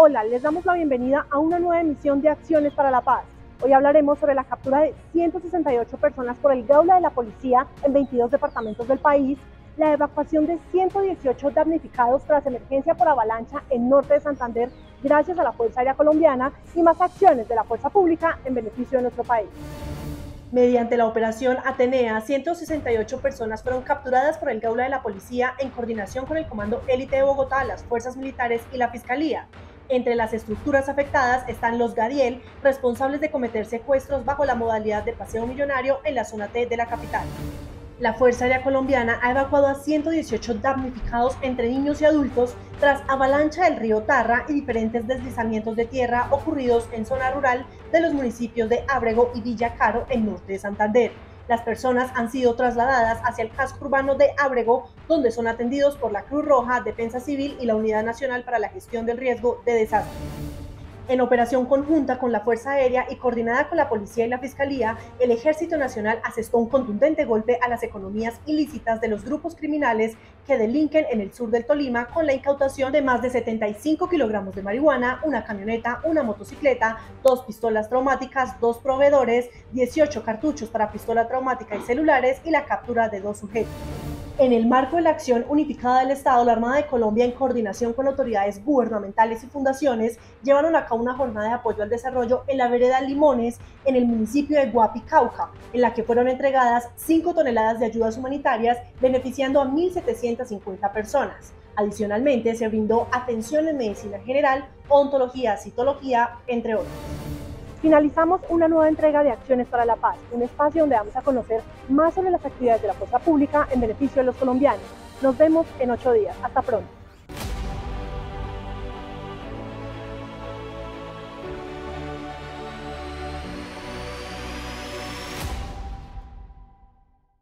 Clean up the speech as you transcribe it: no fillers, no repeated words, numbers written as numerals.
Hola, les damos la bienvenida a una nueva emisión de Acciones para la Paz. Hoy hablaremos sobre la captura de 168 personas por el Gaula de la policía en 22 departamentos del país, la evacuación de 118 damnificados tras emergencia por avalancha en norte de Santander gracias a la Fuerza Aérea Colombiana y más acciones de la fuerza pública en beneficio de nuestro país. Mediante la operación Atenea, 168 personas fueron capturadas por el Gaula de la policía en coordinación con el Comando Élite de Bogotá, las fuerzas militares y la Fiscalía. Entre las estructuras afectadas están los Gadiel, responsables de cometer secuestros bajo la modalidad de paseo millonario en la zona T de la capital. La Fuerza Aérea Colombiana ha evacuado a 118 damnificados entre niños y adultos tras avalancha del río Tarra y diferentes deslizamientos de tierra ocurridos en zona rural de los municipios de Ábrego y Villa Caro en norte de Santander. Las personas han sido trasladadas hacia el casco urbano de Ábrego, donde son atendidos por la Cruz Roja, Defensa Civil y la Unidad Nacional para la Gestión del Riesgo de Desastre. En operación conjunta con la Fuerza Aérea y coordinada con la Policía y la Fiscalía, el Ejército Nacional asestó un contundente golpe a las economías ilícitas de los grupos criminales que delinquen en el sur del Tolima con la incautación de más de 75 kilogramos de marihuana, una camioneta, una motocicleta, 2 pistolas traumáticas, 2 proveedores, 18 cartuchos para pistola traumática y celulares y la captura de 2 sujetos. En el marco de la acción unificada del Estado, la Armada de Colombia, en coordinación con autoridades gubernamentales y fundaciones, llevaron a cabo una jornada de apoyo al desarrollo en la vereda Limones, en el municipio de Guapi, Cauca, en la que fueron entregadas 5 toneladas de ayudas humanitarias, beneficiando a 1.750 personas. Adicionalmente, se brindó atención en medicina general, odontología, citología, entre otros. Finalizamos una nueva entrega de Acciones para la Paz, un espacio donde vamos a conocer más sobre las actividades de la fuerza pública en beneficio de los colombianos. Nos vemos en 8 días. Hasta pronto.